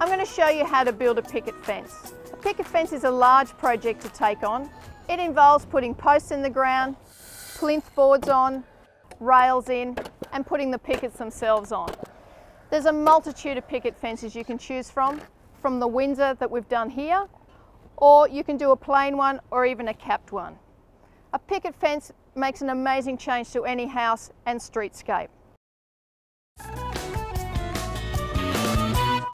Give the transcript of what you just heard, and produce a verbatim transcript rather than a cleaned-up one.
I'm going to show you how to build a picket fence. A picket fence is a large project to take on. It involves putting posts in the ground, plinth boards on, rails in, and putting the pickets themselves on. There's a multitude of picket fences you can choose from, from the Windsor that we've done here, or you can do a plain one or even a capped one. A picket fence makes an amazing change to any house and streetscape.